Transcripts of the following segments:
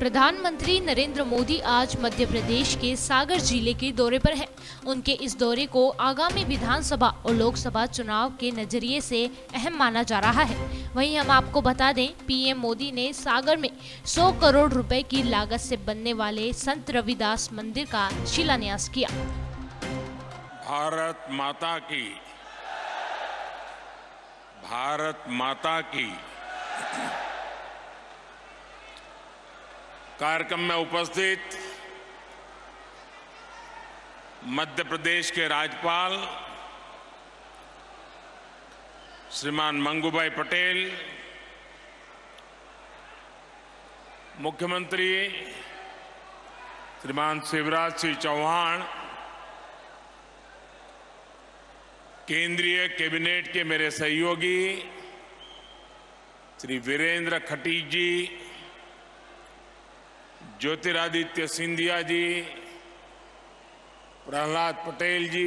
प्रधानमंत्री नरेंद्र मोदी आज मध्य प्रदेश के सागर जिले के दौरे पर हैं। उनके इस दौरे को आगामी विधानसभा और लोकसभा चुनाव के नजरिए से अहम माना जा रहा है। वहीं हम आपको बता दें, पीएम मोदी ने सागर में 100 करोड़ रुपए की लागत से बनने वाले संत रविदास मंदिर का शिलान्यास किया। भारत माता की कार्यक्रम में उपस्थित मध्य प्रदेश के राज्यपाल श्रीमान मंगूभाई पटेल, मुख्यमंत्री श्रीमान शिवराज सिंह चौहान, केंद्रीय कैबिनेट के मेरे सहयोगी श्री वीरेंद्र खटीक जी, ज्योतिरादित्य सिंधिया जी, प्रहलाद पटेल जी,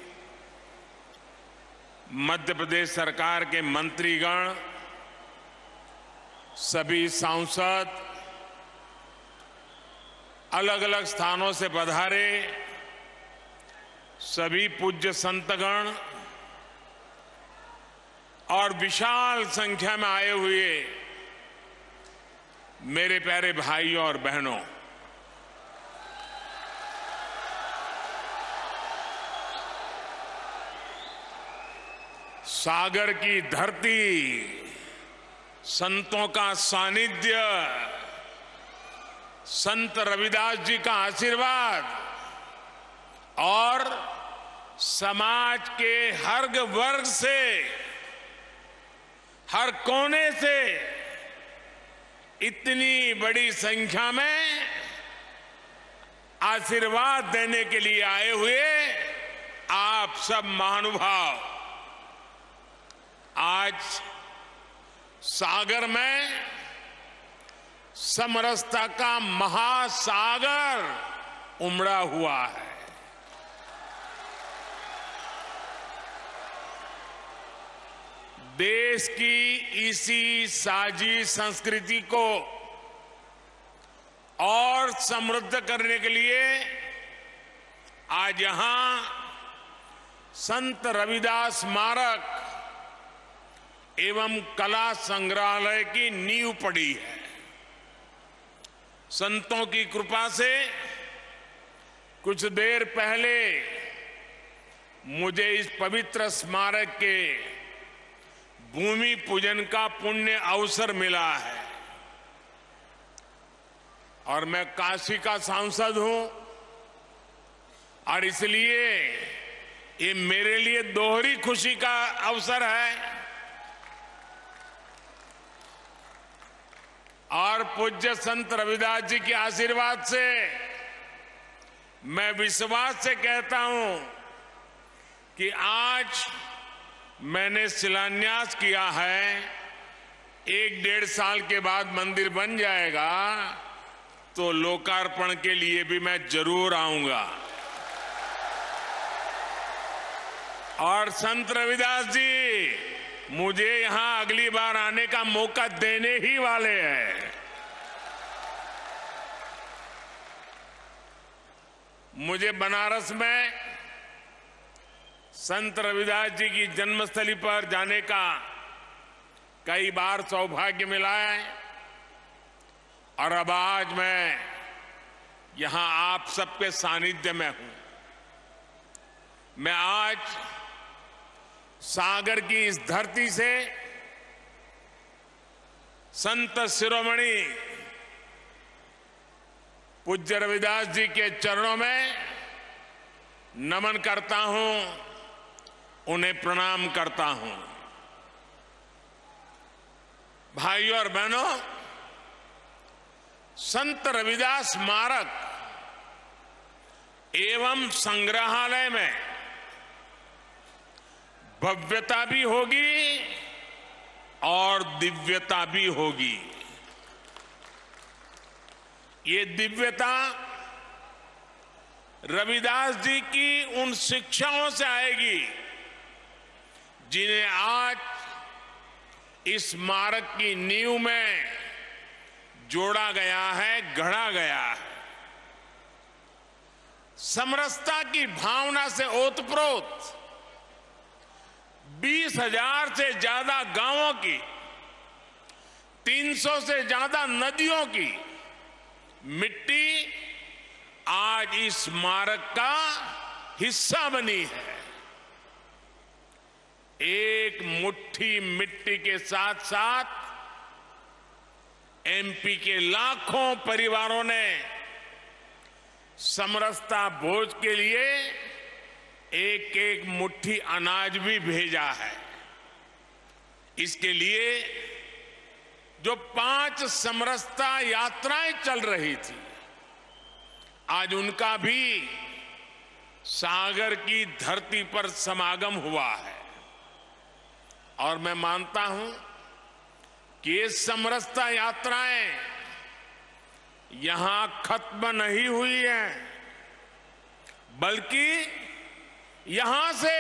मध्य प्रदेश सरकार के मंत्रीगण, सभी सांसद, अलग अलग स्थानों से पधारे सभी पूज्य संतगण और विशाल संख्या में आए हुए मेरे प्यारे भाइयों और बहनों, सागर की धरती, संतों का सानिध्य, संत रविदास जी का आशीर्वाद और समाज के हर वर्ग से, हर कोने से इतनी बड़ी संख्या में आशीर्वाद देने के लिए आए हुए आप सब महानुभाव आज सागर में समरसता का महासागर उमड़ा हुआ है। देश की इसी साझी संस्कृति को और समृद्ध करने के लिए आज यहां संत रविदास स्मारक एवं कला संग्रहालय की नींव पड़ी है। संतों की कृपा से कुछ देर पहले मुझे इस पवित्र स्मारक के भूमि पूजन का पुण्य अवसर मिला है और मैं काशी का सांसद हूं और इसलिए ये मेरे लिए दोहरी खुशी का अवसर है और पूज्य संत रविदास जी के आशीर्वाद से मैं विश्वास से कहता हूं कि आज मैंने शिलान्यास किया है, 1-1.5 साल के बाद मंदिर बन जाएगा तो लोकार्पण के लिए भी मैं जरूर आऊंगा। और संत रविदास जी मुझे यहां अगली बार आने का मौका देने ही वाले हैं। मुझे बनारस में संत रविदास जी की जन्मस्थली पर जाने का कई बार सौभाग्य मिला है और अब आज मैं यहां आप सबके सानिध्य में हूं। मैं आज सागर की इस धरती से संत शिरोमणि पूज्य रविदास जी के चरणों में नमन करता हूं, उन्हें प्रणाम करता हूं। भाइयों और बहनों, संत रविदास स्मारक एवं संग्रहालय में भव्यता भी होगी और दिव्यता भी होगी। ये दिव्यता रविदास जी की उन शिक्षाओं से आएगी जिन्हें आज इस स्मारक की नींव में जोड़ा गया है, गढ़ा गया है। समरसता की भावना से ओतप्रोत 20,000 से ज्यादा गांवों की, 300 से ज्यादा नदियों की मिट्टी आज इस स्मारक का हिस्सा बनी है। एक मुट्ठी मिट्टी के साथ साथ एमपी के लाखों परिवारों ने समरसता भोज के लिए एक एक मुट्ठी अनाज भी भेजा है। इसके लिए जो 5 समरसता यात्राएं चल रही थी, आज उनका भी सागर की धरती पर समागम हुआ है। और मैं मानता हूं कि ये समरसता यात्राएं यहां खत्म नहीं हुई हैं, बल्कि यहां से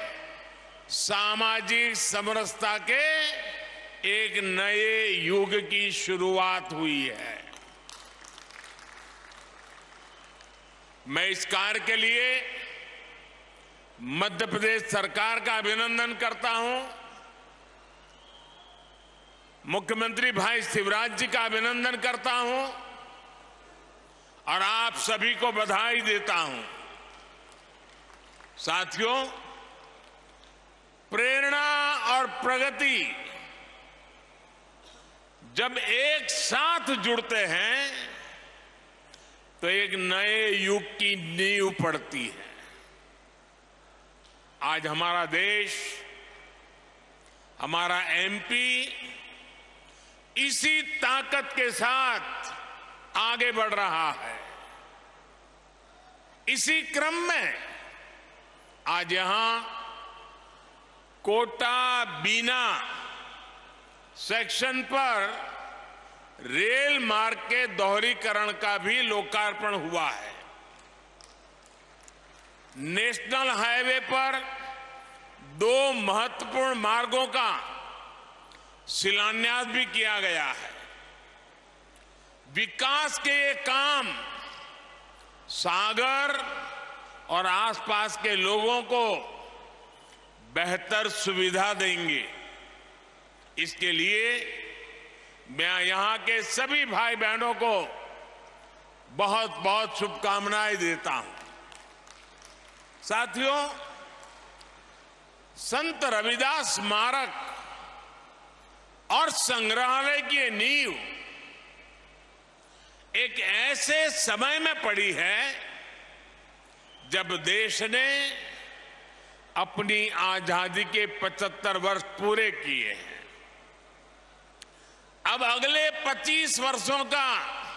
सामाजिक समरसता के एक नए युग की शुरुआत हुई है। मैं इस कार्य के लिए मध्य प्रदेश सरकार का अभिनंदन करता हूं, मुख्यमंत्री भाई शिवराज जी का अभिनंदन करता हूं और आप सभी को बधाई देता हूं। साथियों, प्रेरणा और प्रगति जब एक साथ जुड़ते हैं तो एक नए युग की नींव पड़ती है। आज हमारा देश, हमारा एमपी इसी ताकत के साथ आगे बढ़ रहा है। इसी क्रम में आज यहां कोटा बीना सेक्शन पर रेल मार्ग के दोहरीकरण का भी लोकार्पण हुआ है। नेशनल हाईवे पर 2 महत्वपूर्ण मार्गों का शिलान्यास भी किया गया है। विकास के ये काम सागर और आसपास के लोगों को बेहतर सुविधा देंगे। इसके लिए मैं यहां के सभी भाई बहनों को बहुत बहुत शुभकामनाएं देता हूं। साथियों, संत रविदास स्मारक और संग्रहालय की नींव एक ऐसे समय में पड़ी है जब देश ने अपनी आजादी के 75 वर्ष पूरे किए हैं। अब अगले 25 वर्षों का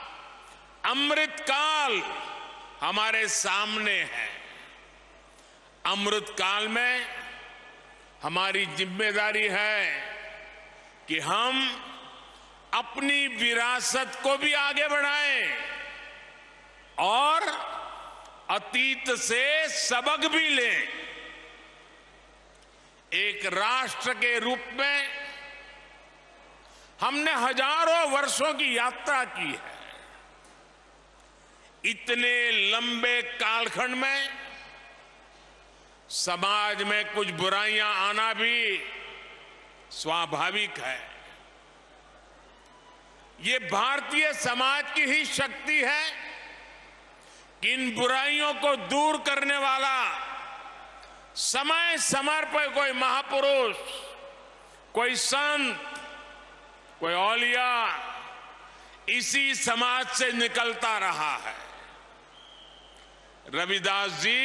अमृतकाल हमारे सामने है। अमृतकाल में हमारी जिम्मेदारी है कि हम अपनी विरासत को भी आगे बढ़ाएं और अतीत से सबक भी लें। एक राष्ट्र के रूप में हमने हजारों वर्षों की यात्रा की है। इतने लंबे कालखंड में समाज में कुछ बुराइयां आना भी स्वाभाविक है। ये भारतीय समाज की ही शक्ति है कि इन बुराइयों को दूर करने वाला समय समय पर कोई महापुरुष, कोई संत, कोई औलिया इसी समाज से निकलता रहा है। रविदास जी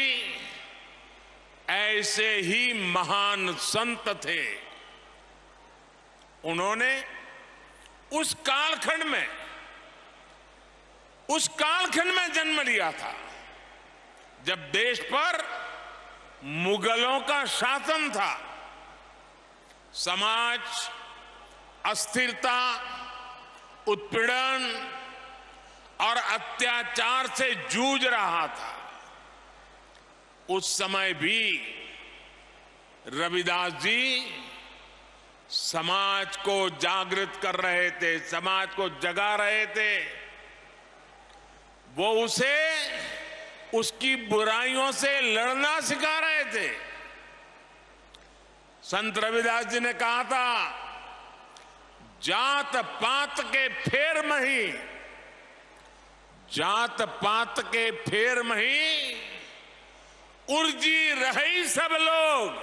ऐसे ही महान संत थे। उन्होंने उस कालखंड में जन्म लिया था जब देश पर मुगलों का शासन था। समाज अस्थिरता, उत्पीड़न और अत्याचार से जूझ रहा था। उस समय भी रविदास जी समाज को जागृत कर रहे थे, समाज को जगा रहे थे, वो उसे उसकी बुराइयों से लड़ना सिखा रहे थे। संत रविदास जी ने कहा था, जात पात के फेर मही, जात पात के फेर मही, उर्जी रही सब लोग,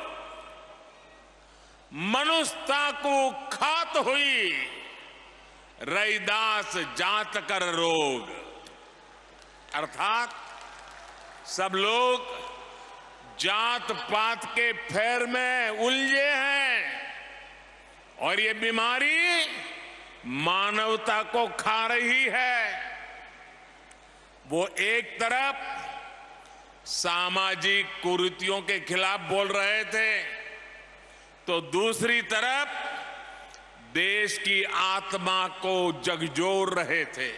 मनुष्यता को खात हुई, रैदास जात कर रोग। अर्थात सब लोग जात पात के फेर में उलझे हैं और ये बीमारी मानवता को खा रही है। वो एक तरफ सामाजिक कुरीतियों के खिलाफ बोल रहे थे, तो दूसरी तरफ देश की आत्मा को झकझोर रहे थे।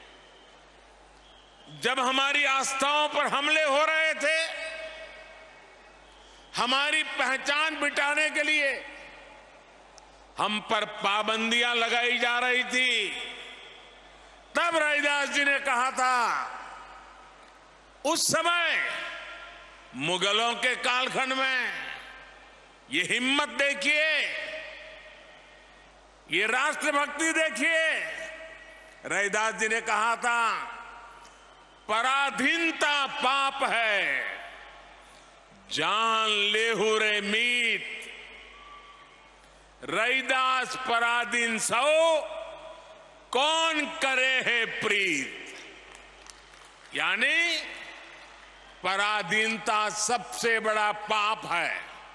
जब हमारी आस्थाओं पर हमले हो रहे थे, हमारी पहचान मिटाने के लिए हम पर पाबंदियां लगाई जा रही थी, तब रविदास जी ने कहा था, उस समय मुगलों के कालखंड में, ये हिम्मत देखिए, ये राष्ट्रभक्ति देखिए। रविदास जी ने कहा था, पराधीनता पाप है, जान लेहु रे मीत, रैदास पराधीन सो, कौन करे है प्रीत। यानी पराधीनता सबसे बड़ा पाप है।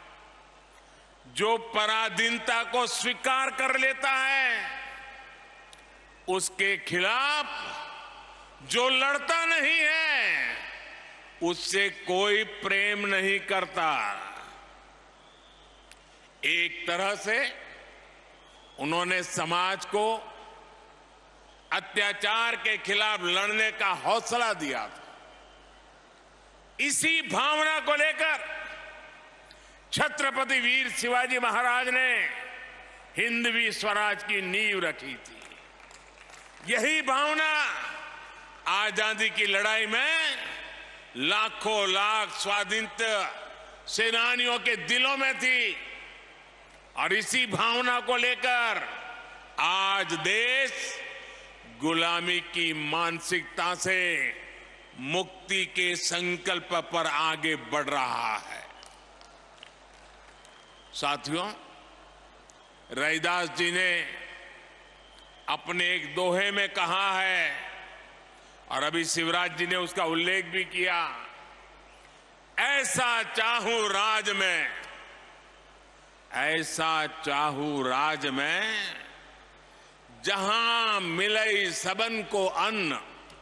जो पराधीनता को स्वीकार कर लेता है, उसके खिलाफ जो लड़ता नहीं है, उससे कोई प्रेम नहीं करता। एक तरह से उन्होंने समाज को अत्याचार के खिलाफ लड़ने का हौसला दिया था। इसी भावना को लेकर छत्रपति वीर शिवाजी महाराज ने हिंदवी स्वराज की नींव रखी थी। यही भावना आजादी की लड़ाई में लाखों लाख स्वाधीनता सेनानियों के दिलों में थी, और इसी भावना को लेकर आज देश गुलामी की मानसिकता से मुक्ति के संकल्प पर आगे बढ़ रहा है। साथियों, रविदास जी ने अपने एक दोहे में कहा है, और अभी शिवराज जी ने उसका उल्लेख भी किया, ऐसा चाहूं राज में, ऐसा चाहूं राज में, जहां मिले सबन को अन्न,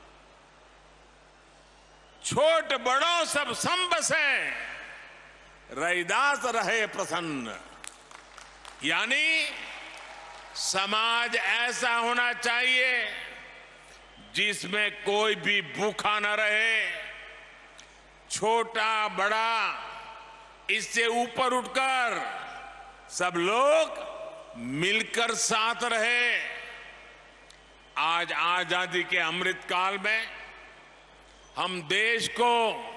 छोट बड़ों सब संबसे, रैदास रहे प्रसन्न। यानी समाज ऐसा होना चाहिए जिसमें कोई भी भूखा न रहे, छोटा बड़ा इससे ऊपर उठकर सब लोग मिलकर साथ रहे। आज आजादी के अमृत काल में हम देश को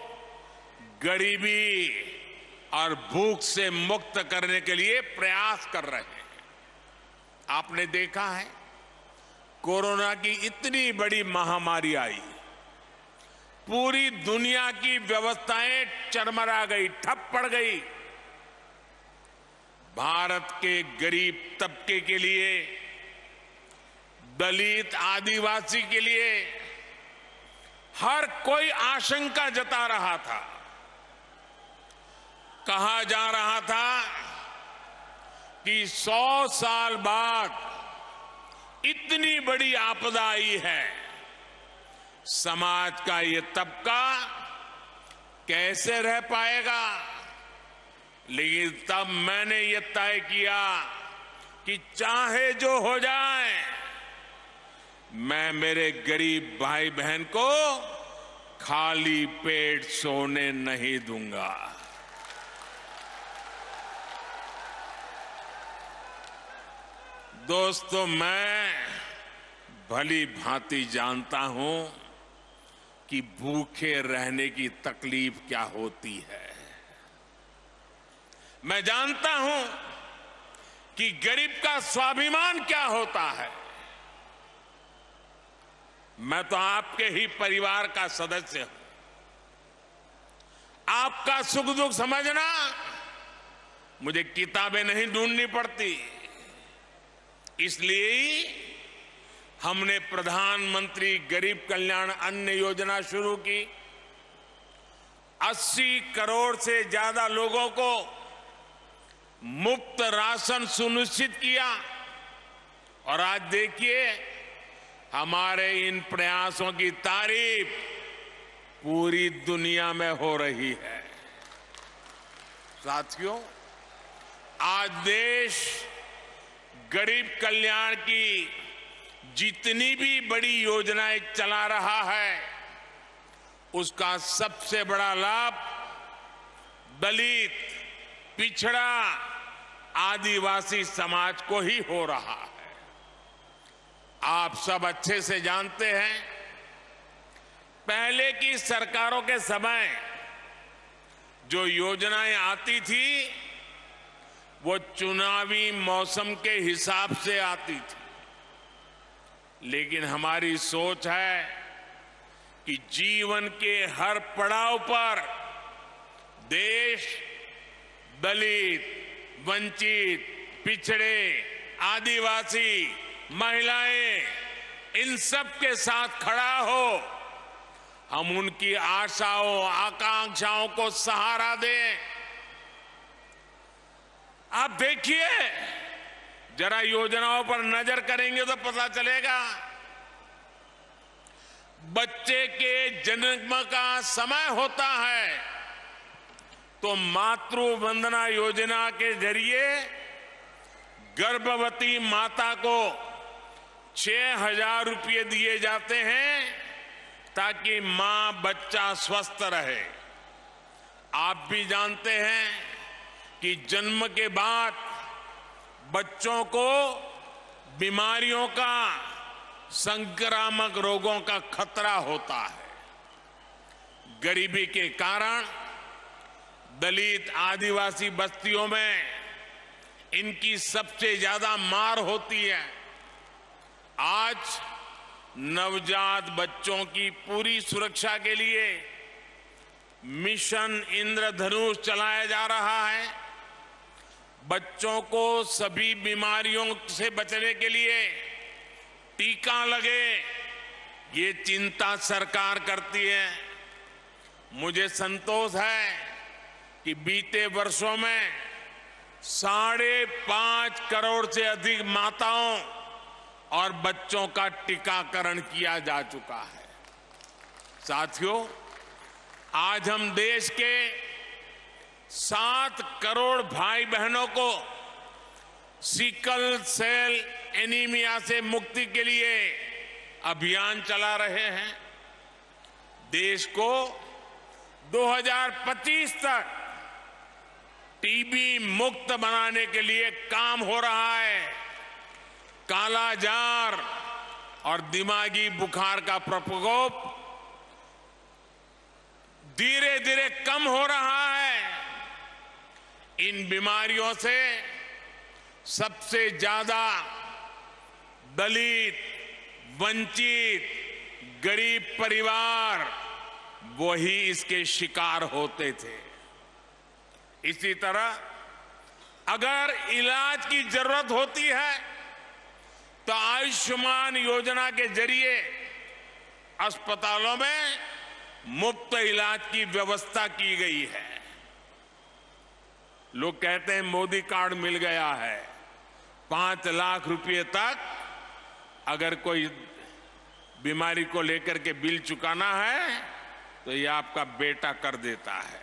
गरीबी और भूख से मुक्त करने के लिए प्रयास कर रहे हैं। आपने देखा है, कोरोना की इतनी बड़ी महामारी आई, पूरी दुनिया की व्यवस्थाएं चरमरा गई, ठप पड़ गई। भारत के गरीब तबके के लिए, दलित आदिवासी के लिए हर कोई आशंका जता रहा था। कहा जा रहा था कि 100 साल बाद इतनी बड़ी आपदा आई है, समाज का ये तबका कैसे रह पाएगा। लेकिन तब मैंने ये तय किया कि चाहे जो हो जाए, मैं मेरे गरीब भाई बहन को खाली पेट सोने नहीं दूंगा। दोस्तों, मैं भली भांति जानता हूं कि भूखे रहने की तकलीफ क्या होती है। मैं जानता हूं कि गरीब का स्वाभिमान क्या होता है। मैं तो आपके ही परिवार का सदस्य हूं। आपका सुख दुख समझना मुझे किताबें नहीं ढूंढनी पड़ती। इसलिए हमने प्रधानमंत्री गरीब कल्याण अन्न योजना शुरू की। 80 करोड़ से ज्यादा लोगों को मुफ्त राशन सुनिश्चित किया। और आज देखिए, हमारे इन प्रयासों की तारीफ पूरी दुनिया में हो रही है। साथियों, आज देश गरीब कल्याण की जितनी भी बड़ी योजनाएं चला रहा है, उसका सबसे बड़ा लाभ दलित, पिछड़ा, आदिवासी समाज को ही हो रहा है। आप सब अच्छे से जानते हैं, पहले की सरकारों के समय जो योजनाएं आती थी वो चुनावी मौसम के हिसाब से आती थी। लेकिन हमारी सोच है कि जीवन के हर पड़ाव पर देश दलित, वंचित, पिछड़े, आदिवासी, महिलाएं, इन सब के साथ खड़ा हो। हम उनकी आशाओं, आकांक्षाओं को सहारा दें। आप देखिए, जरा योजनाओं पर नजर करेंगे तो पता चलेगा। बच्चे के जन्म का समय होता है तो मातृ वंदना योजना के जरिए गर्भवती माता को 6,000 रुपये दिए जाते हैं ताकि मां बच्चा स्वस्थ रहे। आप भी जानते हैं कि जन्म के बाद बच्चों को बीमारियों का, संक्रामक रोगों का खतरा होता है। गरीबी के कारण दलित, आदिवासी बस्तियों में इनकी सबसे ज्यादा मार होती है। आज नवजात बच्चों की पूरी सुरक्षा के लिए मिशन इंद्रधनुष चलाया जा रहा है। बच्चों को सभी बीमारियों से बचने के लिए टीका लगे, ये चिंता सरकार करती है। मुझे संतोष है कि बीते वर्षों में 5.5 करोड़ से अधिक माताओं और बच्चों का टीकाकरण किया जा चुका है। साथियों, आज हम देश के 7 करोड़ भाई बहनों को सिकल सेल एनीमिया से मुक्ति के लिए अभियान चला रहे हैं। देश को 2025 तक टीबी मुक्त बनाने के लिए काम हो रहा है। कालाजार और दिमागी बुखार का प्रकोप धीरे धीरे कम हो रहा है। इन बीमारियों से सबसे ज्यादा दलित, वंचित, गरीब परिवार वही इसके शिकार होते थे। इसी तरह अगर इलाज की जरूरत होती है तो आयुष्मान योजना के जरिए अस्पतालों में मुफ्त इलाज की व्यवस्था की गई है। लोग कहते हैं मोदी कार्ड मिल गया है। 5 लाख रुपए तक अगर कोई बीमारी को लेकर के बिल चुकाना है तो ये आपका बेटा कर देता है।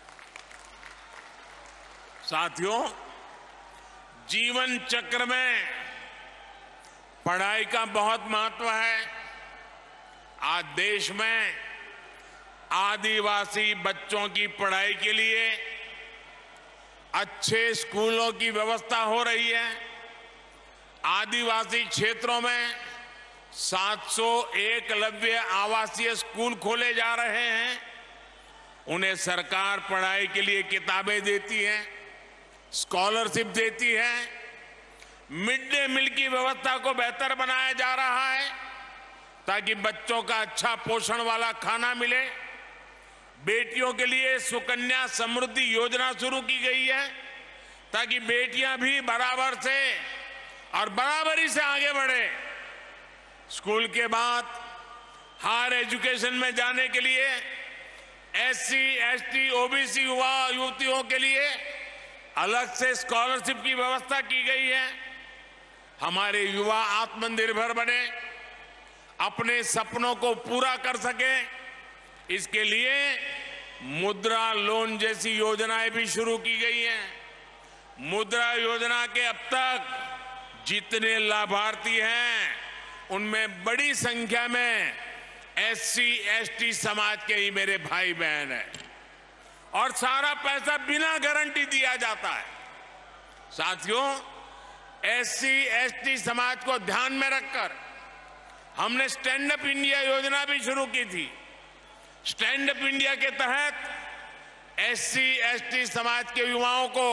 साथियों, जीवन चक्र में पढ़ाई का बहुत महत्व है। आज देश में आदिवासी बच्चों की पढ़ाई के लिए अच्छे स्कूलों की व्यवस्था हो रही है। आदिवासी क्षेत्रों में 700 एकलव्य आवासीय स्कूल खोले जा रहे हैं। उन्हें सरकार पढ़ाई के लिए किताबें देती है, स्कॉलरशिप देती है। मिड डे मील की व्यवस्था को बेहतर बनाया जा रहा है ताकि बच्चों का अच्छा पोषण वाला खाना मिले। बेटियों के लिए सुकन्या समृद्धि योजना शुरू की गई है ताकि बेटियां भी बराबर से और बराबरी से आगे बढ़े। स्कूल के बाद हायर एजुकेशन में जाने के लिए SC, ST, OBC युवा युवतियों के लिए अलग से स्कॉलरशिप की व्यवस्था की गई है। हमारे युवा आत्मनिर्भर बने, अपने सपनों को पूरा कर सके, इसके लिए मुद्रा लोन जैसी योजनाएं भी शुरू की गई हैं। मुद्रा योजना के अब तक जितने लाभार्थी हैं उनमें बड़ी संख्या में SC, ST समाज के ही मेरे भाई बहन हैं और सारा पैसा बिना गारंटी दिया जाता है। साथियों, SC, ST समाज को ध्यान में रखकर हमने स्टैंड अप इंडिया योजना भी शुरू की थी। स्टैंड अप इंडिया के तहत SC, ST समाज के युवाओं को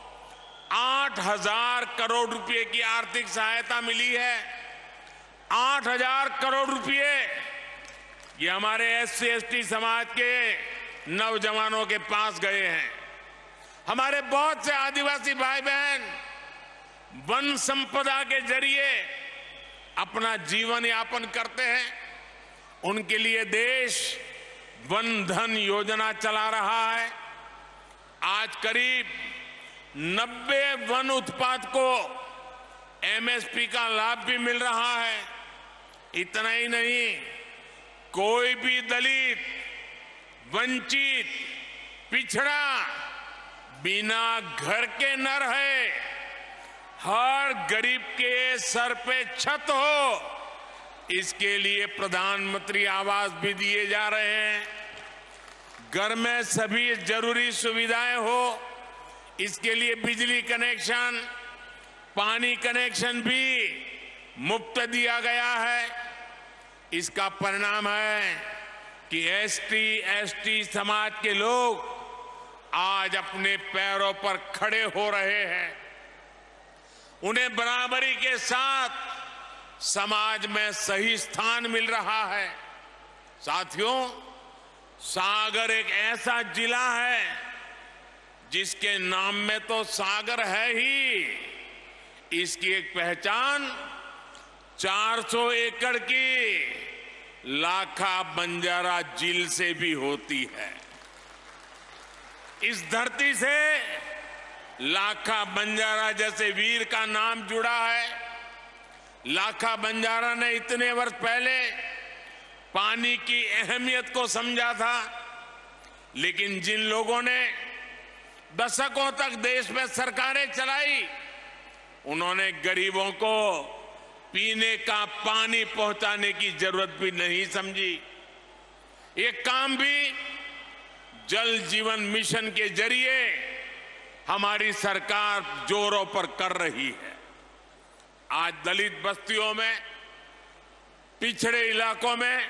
8,000 करोड़ रुपए की आर्थिक सहायता मिली है। 8,000 करोड़ रुपए ये हमारे SC, ST समाज के नौजवानों के पास गए हैं। हमारे बहुत से आदिवासी भाई बहन वन संपदा के जरिए अपना जीवन यापन करते हैं। उनके लिए देश वन धन योजना चला रहा है। आज करीब 90 वन उत्पाद को MSP का लाभ भी मिल रहा है। इतना ही नहीं, कोई भी दलित, वंचित, पिछड़ा बिना घर के न रहे। हर गरीब के सर पे छत हो, इसके लिए प्रधानमंत्री आवास भी दिए जा रहे हैं। घर में सभी जरूरी सुविधाएं हो, इसके लिए बिजली कनेक्शन, पानी कनेक्शन भी मुफ्त दिया गया है। इसका परिणाम है कि ST, ST समाज के लोग आज अपने पैरों पर खड़े हो रहे हैं। उन्हें बराबरी के साथ समाज में सही स्थान मिल रहा है। साथियों, सागर एक ऐसा जिला है जिसके नाम में तो सागर है ही, इसकी एक पहचान 400 एकड़ की लाखा बंजारा झील से भी होती है। इस धरती से लाखा बंजारा जैसे वीर का नाम जुड़ा है। लाखा बंजारा ने इतने वर्ष पहले पानी की अहमियत को समझा था, लेकिन जिन लोगों ने दशकों तक देश में सरकारें चलाई, उन्होंने गरीबों को पीने का पानी पहुंचाने की जरूरत भी नहीं समझी। ये काम भी जल जीवन मिशन के जरिए हमारी सरकार जोरों पर कर रही है। आज दलित बस्तियों में, पिछड़े इलाकों में,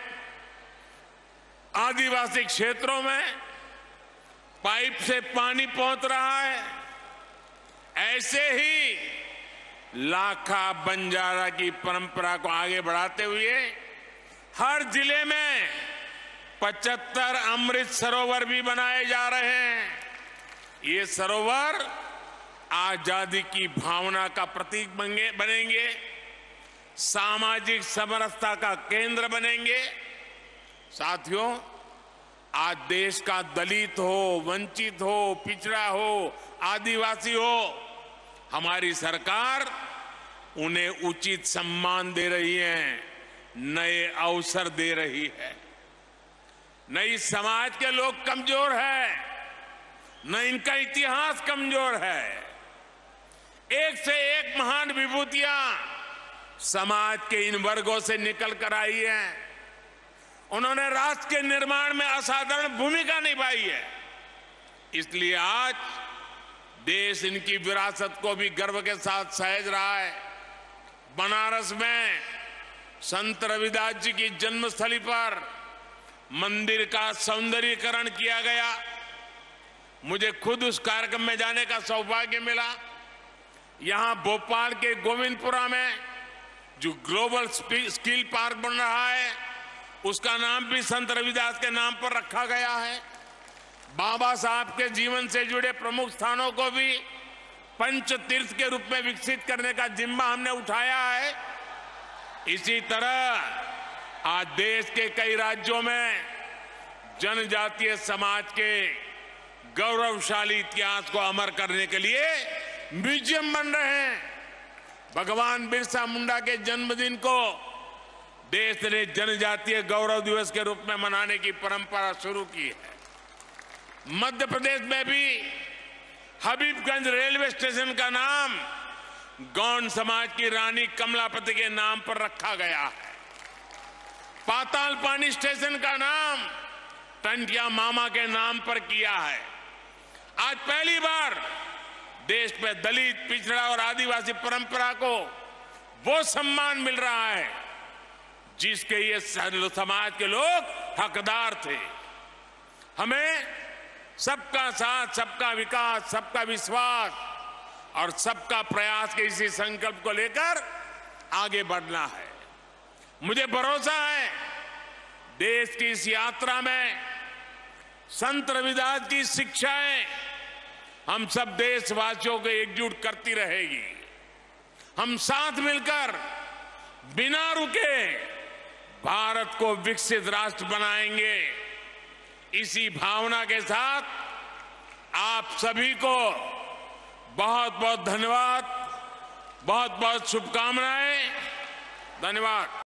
आदिवासी क्षेत्रों में पाइप से पानी पहुंच रहा है। ऐसे ही लाखा बंजारा की परंपरा को आगे बढ़ाते हुए हर जिले में 75 अमृत सरोवर भी बनाए जा रहे हैं। ये सरोवर आजादी की भावना का प्रतीक बनेंगे, सामाजिक समरसता का केंद्र बनेंगे। साथियों, आज देश का दलित हो, वंचित हो, पिछड़ा हो, आदिवासी हो, हमारी सरकार उन्हें उचित सम्मान दे रही है, नए अवसर दे रही है। न इस समाज के लोग कमजोर हैं, न इनका इतिहास कमजोर है। एक से एक महान विभूतियां समाज के इन वर्गों से निकल कर आई हैं। उन्होंने राष्ट्र के निर्माण में असाधारण भूमिका निभाई है। इसलिए आज देश इनकी विरासत को भी गर्व के साथ सहेज रहा है। बनारस में संत रविदास जी की जन्मस्थली पर मंदिर का सौंदर्यीकरण किया गया। मुझे खुद उस कार्यक्रम में जाने का सौभाग्य मिला। यहां भोपाल के गोविंदपुरा में जो ग्लोबल स्किल पार्क बन रहा है, उसका नाम भी संत रविदास के नाम पर रखा गया है। बाबा साहब के जीवन से जुड़े प्रमुख स्थानों को भी पंच तीर्थ के रूप में विकसित करने का जिम्मा हमने उठाया है। इसी तरह आज देश के कई राज्यों में जनजातीय समाज के गौरवशाली इतिहास को अमर करने के लिए म्यूजियम बन रहे हैं। भगवान बिरसा मुंडा के जन्मदिन को देश ने जनजातीय गौरव दिवस के रूप में मनाने की परंपरा शुरू की है। मध्य प्रदेश में भी हबीबगंज रेलवे स्टेशन का नाम गौंड समाज की रानी कमलापति के नाम पर रखा गया है। पाताल पानी स्टेशन का नाम टंटिया मामा के नाम पर किया है। आज पहली बार देश में दलित, पिछड़ा और आदिवासी परंपरा को वो सम्मान मिल रहा है जिसके ये समाज के लोग हकदार थे। हमें सबका साथ, सबका विकास, सबका विश्वास और सबका प्रयास के इसी संकल्प को लेकर आगे बढ़ना है। मुझे भरोसा है देश की इस यात्रा में संत रविदास की शिक्षाएं हम सब देशवासियों को एकजुट करती रहेगी। हम साथ मिलकर बिना रुके भारत को विकसित राष्ट्र बनाएंगे। इसी भावना के साथ आप सभी को बहुत बहुत धन्यवाद, बहुत बहुत शुभकामनाएं। धन्यवाद।